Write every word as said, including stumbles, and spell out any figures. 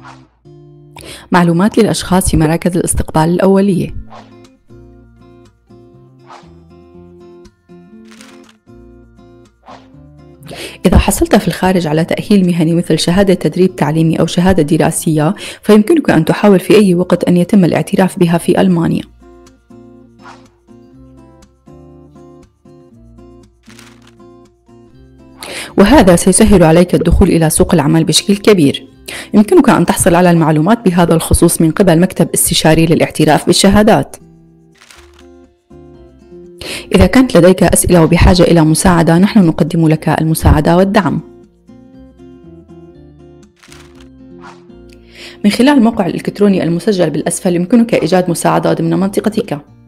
معلومات للأشخاص في مراكز الاستقبال الأولية. إذا حصلت في الخارج على تأهيل مهني مثل شهادة تدريب تعليمي أو شهادة دراسية، فيمكنك أن تحاول في أي وقت أن يتم الاعتراف بها في ألمانيا. وهذا سيسهل عليك الدخول إلى سوق العمل بشكل كبير. يمكنك أن تحصل على المعلومات بهذا الخصوص من قبل مكتب استشاري للاعتراف بالشهادات. إذا كانت لديك أسئلة وبحاجة إلى مساعدة، نحن نقدم لك المساعدة والدعم. من خلال الموقع الإلكتروني المسجل بالأسفل يمكنك إيجاد مساعدة ضمن منطقتك.